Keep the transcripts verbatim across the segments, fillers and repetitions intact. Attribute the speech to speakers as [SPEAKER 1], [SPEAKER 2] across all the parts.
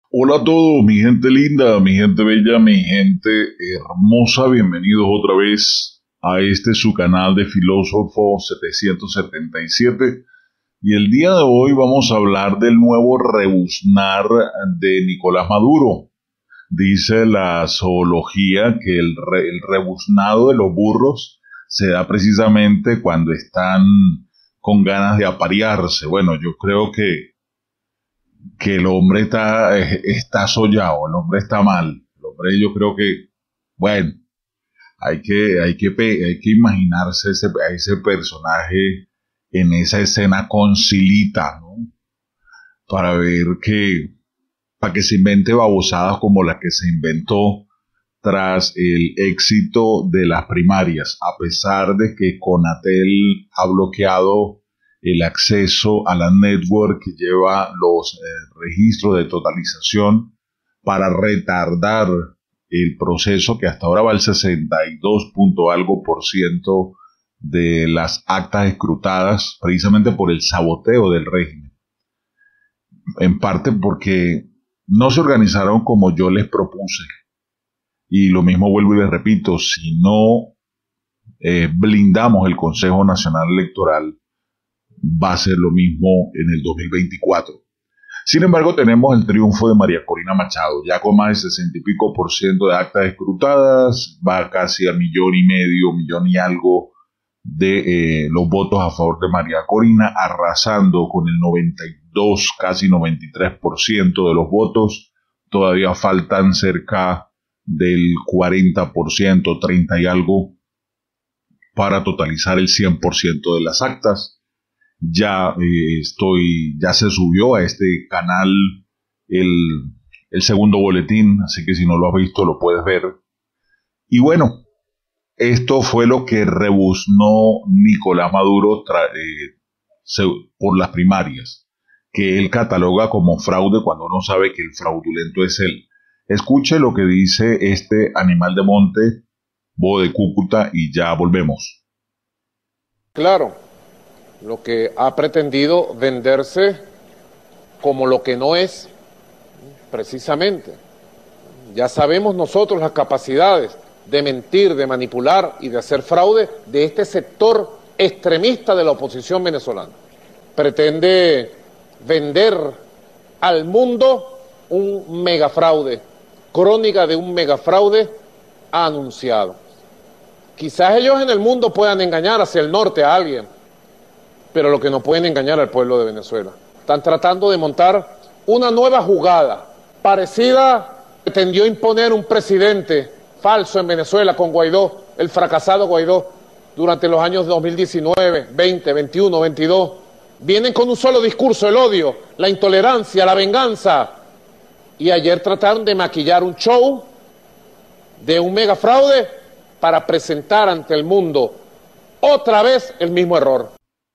[SPEAKER 1] Hola a todos, mi gente linda, mi gente bella, mi gente hermosa, bienvenidos otra vez a este su canal de Filósofo setecientos setenta y siete y el día de hoy vamos a hablar del nuevo rebuznar de Nicolás Maduro. Dice la zoología que el, re, el rebuznado de los burros se da precisamente cuando están con ganas de aparearse. Bueno, yo creo que que el hombre está, está sollado, el hombre está mal. El hombre, yo creo que, bueno, hay que, hay que, hay que imaginarse ese, a ese personaje en esa escena con Silita, ¿no? Para ver que, para que se invente babosadas como la que se inventó tras el éxito de las primarias, a pesar de que Conatel ha bloqueado el acceso a la network que lleva los eh, registros de totalización para retardar el proceso que hasta ahora va al sesenta y dos punto algo por ciento de las actas escrutadas precisamente por el saboteo del régimen. En parte porque no se organizaron como yo les propuse. Y lo mismo vuelvo y les repito, si no eh, blindamos el Consejo Nacional Electoral, va a ser lo mismo en el dos mil veinticuatro. Sin embargo, tenemos el triunfo de María Corina Machado, ya con más de sesenta y pico por ciento de actas escrutadas, va casi a millón y medio, millón y algo de eh, los votos a favor de María Corina, arrasando con el noventa y dos, casi noventa y tres por ciento de los votos. Todavía faltan cerca del cuarenta por ciento, treinta y algo, para totalizar el cien por ciento de las actas. Ya eh, estoy, ya se subió a este canal el, el segundo boletín, así que si no lo has visto lo puedes ver. Y bueno, esto fue lo que rebuznó Nicolás Maduro eh, se, por las primarias, que él cataloga como fraude cuando uno sabe que el fraudulento es él. Escuche lo que dice este animal de monte, Bobo de Cúcuta, y ya volvemos.
[SPEAKER 2] Claro, lo que ha pretendido venderse como lo que no es, precisamente. Ya sabemos nosotros las capacidades de mentir, de manipular y de hacer fraude de este sector extremista de la oposición venezolana. Pretende vender al mundo un megafraude, crónica de un megafraude anunciado. Quizás ellos en el mundo puedan engañar hacia el norte a alguien, pero lo que no pueden engañar al pueblo de Venezuela. Están tratando de montar una nueva jugada, parecida, pretendió imponer un presidente falso en Venezuela con Guaidó, el fracasado Guaidó, durante los años dos mil diecinueve, veinte, veintiuno, veintidós. Vienen con un solo discurso, el odio, la intolerancia, la venganza. Y ayer trataron de maquillar un show de un megafraude para presentar ante el mundo otra vez el mismo error.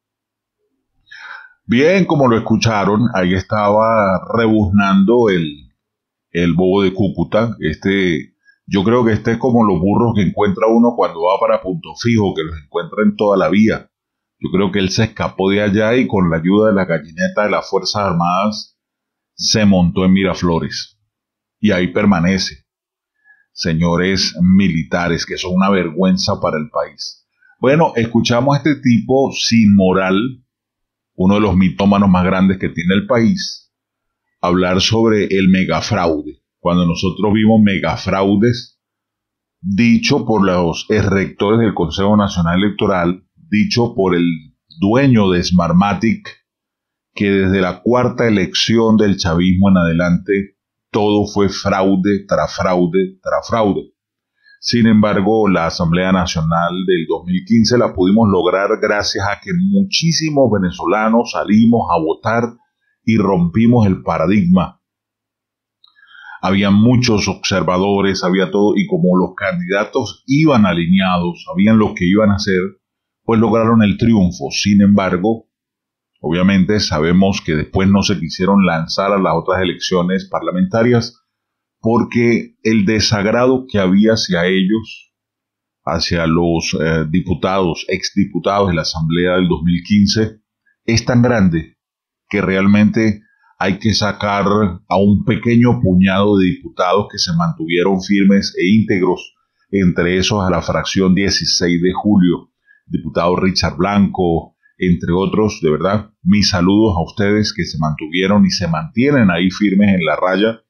[SPEAKER 1] Bien, como lo escucharon, ahí estaba rebuznando el, el Bobo de Cúcuta. Este, yo creo que este es como los burros que encuentra uno cuando va para Punto Fijo, que los encuentra en toda la vía. Yo creo que él se escapó de allá y con la ayuda de la gallineta de las Fuerzas Armadas se montó en Miraflores. Y ahí permanece. Señores militares, que son una vergüenza para el país. Bueno, escuchamos a este tipo sin moral, uno de los mitómanos más grandes que tiene el país, hablar sobre el megafraude. Cuando nosotros vimos megafraudes dicho por los rectores del Consejo Nacional Electoral, dicho por el dueño de Smartmatic, que desde la cuarta elección del chavismo en adelante todo fue fraude tras fraude tras fraude. Sin embargo, la Asamblea Nacional del dos mil quince la pudimos lograr gracias a que muchísimos venezolanos salimos a votar y rompimos el paradigma. Había muchos observadores, había todo, y como los candidatos iban alineados, sabían lo que iban a hacer, pues lograron el triunfo. Sin embargo, obviamente sabemos que después no se quisieron lanzar a las otras elecciones parlamentarias porque el desagrado que había hacia ellos, hacia los eh, diputados, exdiputados de la Asamblea del dos mil quince, es tan grande que realmente hay que sacar a un pequeño puñado de diputados que se mantuvieron firmes e íntegros, entre esos a la fracción dieciséis de julio, diputado Richard Blanco, entre otros. De verdad, mis saludos a ustedes que se mantuvieron y se mantienen ahí firmes en la raya.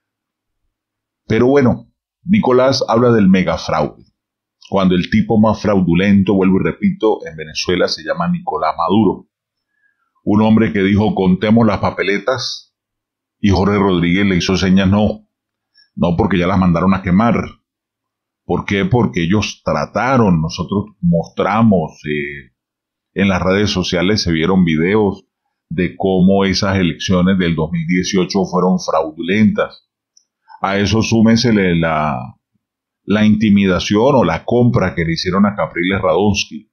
[SPEAKER 1] Pero bueno, Nicolás habla del megafraude, cuando el tipo más fraudulento, vuelvo y repito, en Venezuela se llama Nicolás Maduro. Un hombre que dijo, contemos las papeletas, y Jorge Rodríguez le hizo señas, no, no porque ya las mandaron a quemar. ¿Por qué? Porque ellos trataron, nosotros mostramos, eh, en las redes sociales se vieron videos de cómo esas elecciones del dos mil dieciocho fueron fraudulentas. A eso súmesele la, la intimidación o la compra que le hicieron a Capriles Radonsky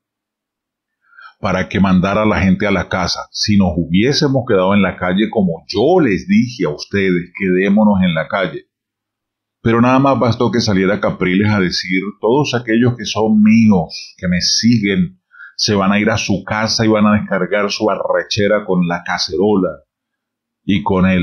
[SPEAKER 1] para que mandara a la gente a la casa. Si nos hubiésemos quedado en la calle, como yo les dije a ustedes, quedémonos en la calle. Pero nada más bastó que saliera Capriles a decir, todos aquellos que son míos, que me siguen, se van a ir a su casa y van a descargar su arrechera con la cacerola y con el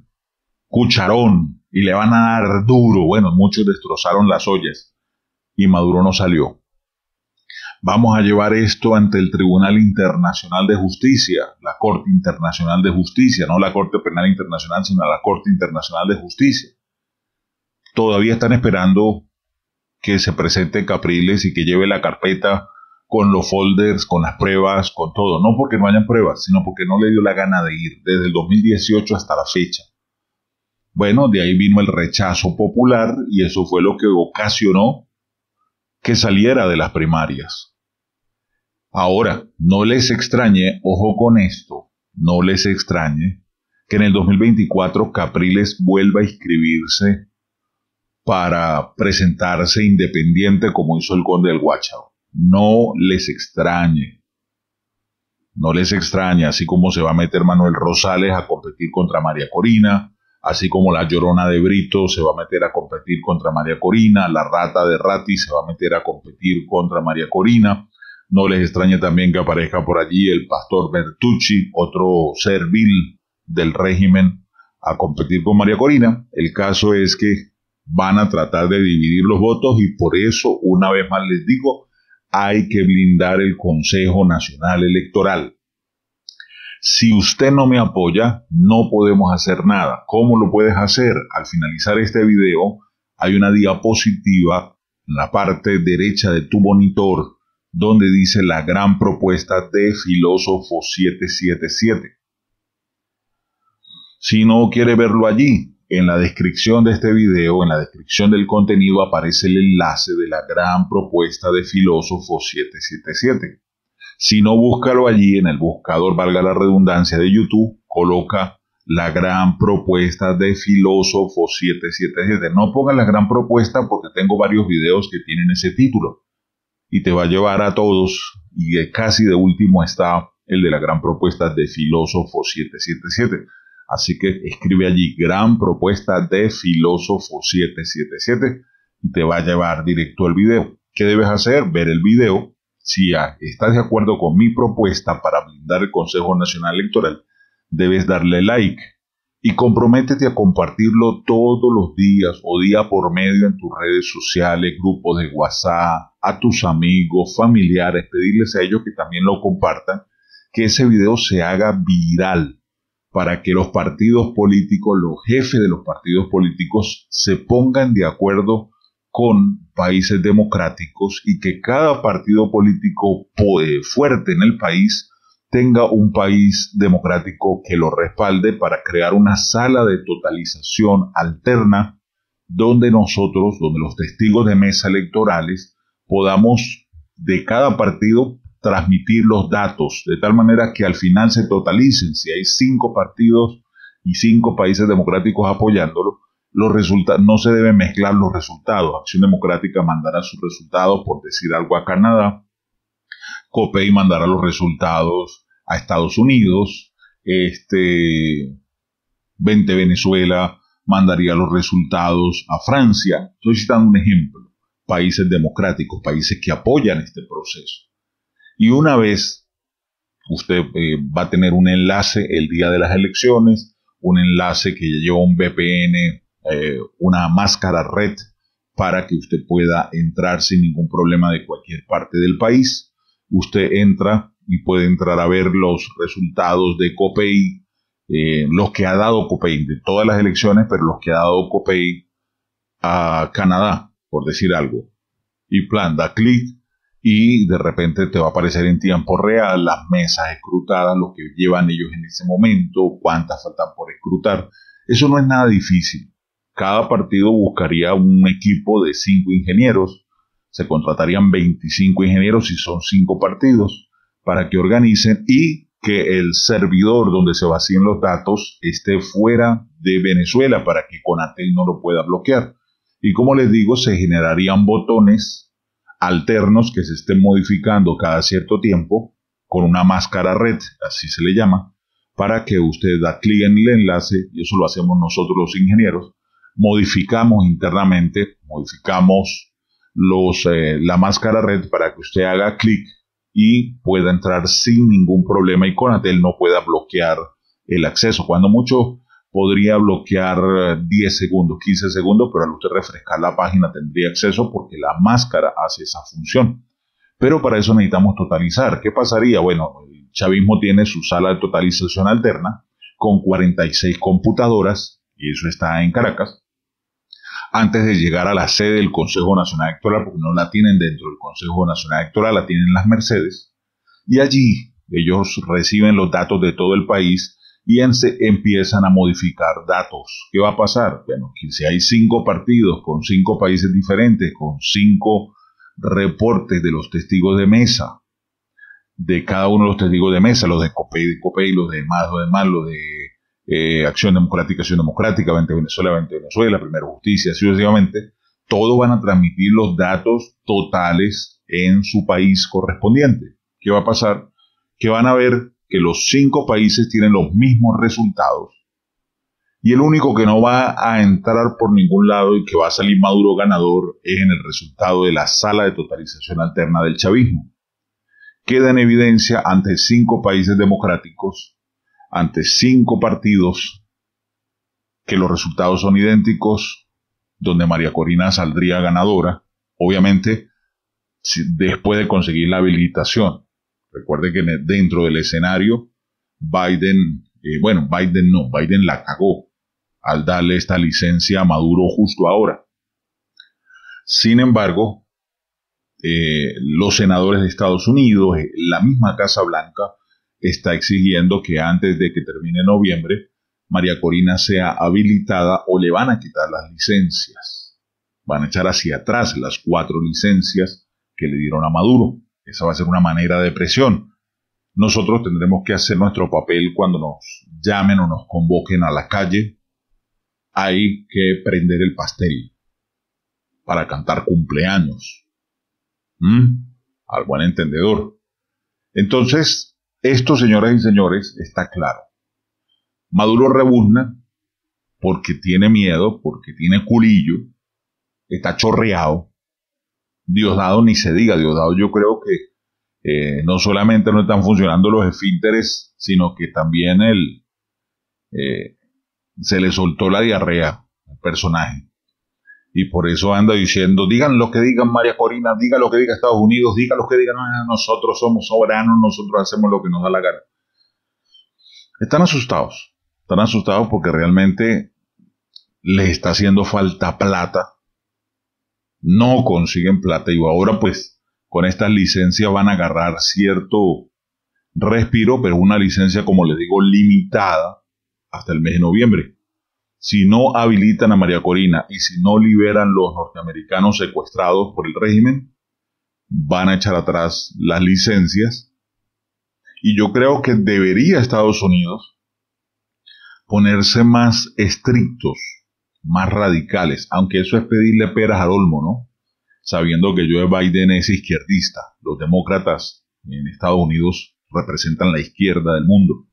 [SPEAKER 1] cucharón y le van a dar duro. Bueno, muchos destrozaron las ollas y Maduro no salió. Vamos a llevar esto ante el Tribunal Internacional de Justicia, la Corte Internacional de Justicia, no la Corte Penal Internacional, sino la Corte Internacional de Justicia. Todavía están esperando que se presente Capriles y que lleve la carpeta con los folders, con las pruebas, con todo. No porque no hayan pruebas, sino porque no le dio la gana de ir desde el dos mil dieciocho hasta la fecha. Bueno, de ahí vino el rechazo popular y eso fue lo que ocasionó que saliera de las primarias. Ahora, no les extrañe, ojo con esto, no les extrañe que en el dos mil veinticuatro Capriles vuelva a inscribirse para presentarse independiente como hizo el Conde del Guácharo. No les extrañe. No les extrañe, así como se va a meter Manuel Rosales a competir contra María Corina, así como la Llorona de Brito se va a meter a competir contra María Corina, la Rata de Ratti se va a meter a competir contra María Corina. No les extrañe también que aparezca por allí el pastor Bertucci, otro ser vil del régimen, a competir con María Corina. El caso es que van a tratar de dividir los votos y por eso, una vez más les digo, hay que blindar el Consejo Nacional Electoral. Si usted no me apoya, no podemos hacer nada. ¿Cómo lo puedes hacer? Al finalizar este video, hay una diapositiva en la parte derecha de tu monitor donde dice la gran propuesta de Filósofo siete siete siete. Si no quiere verlo allí, en la descripción de este video, en la descripción del contenido, aparece el enlace de la gran propuesta de Filósofo siete siete siete. Si no, búscalo allí en el buscador, valga la redundancia, de YouTube, coloca la gran propuesta de Filósofo siete siete siete. No ponga la gran propuesta porque tengo varios videos que tienen ese título y te va a llevar a todos, y casi de último está el de la gran propuesta de Filósofo siete siete siete. Así que escribe allí gran propuesta de Filósofo siete siete siete y te va a llevar directo al video. ¿Qué debes hacer? Ver el video. Si estás de acuerdo con mi propuesta para blindar el Consejo Nacional Electoral, debes darle like y comprométete a compartirlo todos los días o día por medio en tus redes sociales, grupos de WhatsApp, a tus amigos, familiares, pedirles a ellos que también lo compartan, que ese video se haga viral, para que los partidos políticos, los jefes de los partidos políticos se pongan de acuerdo con países democráticos y que cada partido político fuerte en el país tenga un país democrático que lo respalde para crear una sala de totalización alterna donde nosotros, donde los testigos de mesa electorales podamos de cada partido transmitir los datos de tal manera que al final se totalicen. Si hay cinco partidos y cinco países democráticos apoyándolo, los resultados no se deben mezclar los resultados. Acción Democrática mandará sus resultados, por decir algo, a Canadá, COPEI mandará los resultados a Estados Unidos, este veinte Venezuela mandaría los resultados a Francia. Estoy citando un ejemplo. Países democráticos, países que apoyan este proceso. Y una vez usted eh, va a tener un enlace el día de las elecciones, un enlace que lleva un V P N, eh, una máscara red, para que usted pueda entrar sin ningún problema de cualquier parte del país. Usted entra y puede entrar a ver los resultados de COPEI, eh, los que ha dado COPEI de todas las elecciones, pero los que ha dado COPEI a Canadá, por decir algo. Y plan, da clic y de repente te va a aparecer en tiempo real las mesas escrutadas, lo que llevan ellos en ese momento, cuántas faltan por escrutar. Eso no es nada difícil. Cada partido buscaría un equipo de cinco ingenieros. Se contratarían veinticinco ingenieros si son cinco partidos para que organicen y que el servidor donde se vacíen los datos esté fuera de Venezuela para que Conatel no lo pueda bloquear. Y como les digo, se generarían botones alternos que se estén modificando cada cierto tiempo con una máscara red, así se le llama, para que usted da clic en el enlace, y eso lo hacemos nosotros los ingenieros. Modificamos internamente, modificamos los, eh, la máscara red para que usted haga clic y pueda entrar sin ningún problema y Conatel no pueda bloquear el acceso. Cuando mucho podría bloquear diez segundos, quince segundos, pero al usted refrescar la página tendría acceso porque la máscara hace esa función. Pero para eso necesitamos totalizar. ¿Qué pasaría? Bueno, el chavismo tiene su sala de totalización alterna con cuarenta y seis computadoras, y eso está en Caracas. Antes de llegar a la sede del Consejo Nacional Electoral, porque no la tienen dentro del Consejo Nacional Electoral, la tienen en las Mercedes, y allí ellos reciben los datos de todo el país y en se empiezan a modificar datos. ¿Qué va a pasar? Bueno, que si hay cinco partidos con cinco países diferentes, con cinco reportes de los testigos de mesa, de cada uno de los testigos de mesa, los de COPEI, de COPEI, los de más, los de más, los de Eh, Acción Democrática, Acción Democrática, veinte Venezuela, veinte Venezuela, Primero Justicia, sucesivamente, todos van a transmitir los datos totales en su país correspondiente. ¿Qué va a pasar? Que van a ver que los cinco países tienen los mismos resultados y el único que no va a entrar por ningún lado y que va a salir Maduro ganador es en el resultado de la sala de totalización alterna del chavismo. Queda en evidencia ante cinco países democráticos, ante cinco partidos, que los resultados son idénticos, donde María Corina saldría ganadora, obviamente si, después de conseguir la habilitación. Recuerde que dentro del escenario, Biden, eh, bueno, Biden no, Biden la cagó al darle esta licencia a Maduro justo ahora. Sin embargo, eh, los senadores de Estados Unidos, eh, la misma Casa Blanca, está exigiendo que antes de que termine noviembre, María Corina sea habilitada o le van a quitar las licencias. Van a echar hacia atrás las cuatro licencias que le dieron a Maduro. Esa va a ser una manera de presión. Nosotros tendremos que hacer nuestro papel cuando nos llamen o nos convoquen a la calle. Hay que prender el pastel para cantar cumpleaños. ¿Mm? Al buen entendedor. Entonces, esto, señoras y señores, está claro. Maduro rebuzna porque tiene miedo, porque tiene culillo, está chorreado. Diosdado ni se diga, Diosdado yo creo que eh, no solamente no están funcionando los esfínteres, sino que también el, eh, se le soltó la diarrea al personaje. Y por eso anda diciendo, digan lo que digan María Corina, diga lo que diga Estados Unidos, diga lo que digan, no, nosotros somos soberanos, nosotros hacemos lo que nos da la gana. Están asustados, están asustados porque realmente les está haciendo falta plata, no consiguen plata y ahora pues con estas licencias van a agarrar cierto respiro, pero una licencia, como les digo, limitada hasta el mes de noviembre. Si no habilitan a María Corina y si no liberan los norteamericanos secuestrados por el régimen, van a echar atrás las licencias. Y yo creo que debería Estados Unidos ponerse más estrictos, más radicales, aunque eso es pedirle peras al olmo, ¿no? Sabiendo que Joe Biden es izquierdista. Los demócratas en Estados Unidos representan la izquierda del mundo.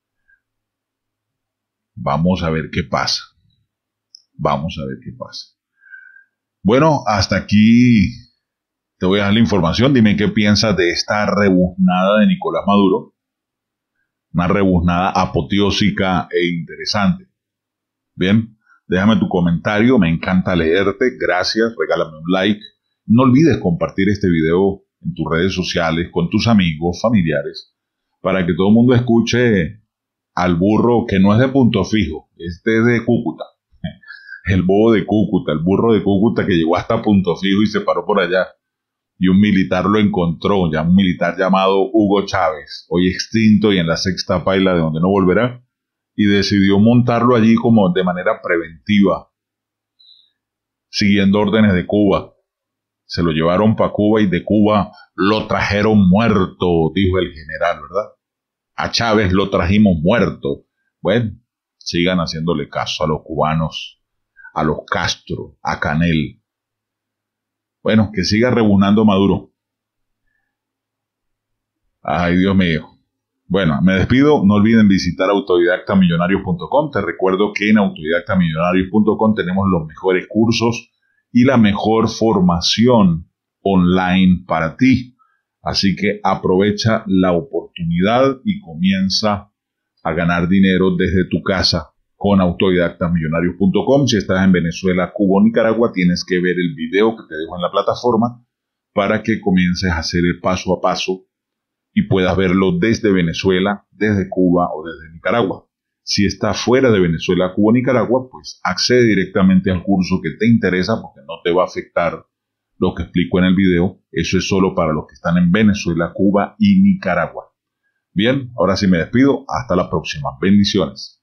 [SPEAKER 1] Vamos a ver qué pasa. Vamos a ver qué pasa. Bueno, hasta aquí te voy a dar la información. Dime qué piensas de esta rebuznada de Nicolás Maduro. Una rebuznada apoteósica e interesante. Bien, déjame tu comentario, me encanta leerte, gracias, regálame un like. No olvides compartir este video en tus redes sociales con tus amigos, familiares, para que todo el mundo escuche al burro que no es de Punto Fijo, este es de Cúcuta. El bobo de Cúcuta, el burro de Cúcuta que llegó hasta Punto Fijo y se paró por allá. Y un militar lo encontró, ya un militar llamado Hugo Chávez, hoy extinto y en la sexta paila de donde no volverá, y decidió montarlo allí como de manera preventiva, siguiendo órdenes de Cuba. Se lo llevaron para Cuba y de Cuba lo trajeron muerto, dijo el general, ¿verdad? A Chávez lo trajimos muerto. Bueno, sigan haciéndole caso a los cubanos, a los Castro, a Canel. Bueno, que siga rebuznando Maduro. Ay, Dios mío. Bueno, me despido. No olviden visitar autodidacta millonarios punto com. Te recuerdo que en autodidacta millonarios punto com tenemos los mejores cursos y la mejor formación online para ti. Así que aprovecha la oportunidad y comienza a ganar dinero desde tu casa con autodidacta millonarios punto com. Si estás en Venezuela, Cuba o Nicaragua, tienes que ver el video que te dejo en la plataforma para que comiences a hacer el paso a paso y puedas verlo desde Venezuela, desde Cuba o desde Nicaragua. Si estás fuera de Venezuela, Cuba o Nicaragua, pues accede directamente al curso que te interesa porque no te va a afectar lo que explico en el video. Eso es solo para los que están en Venezuela, Cuba y Nicaragua. Bien, ahora sí me despido. Hasta la próxima. Bendiciones.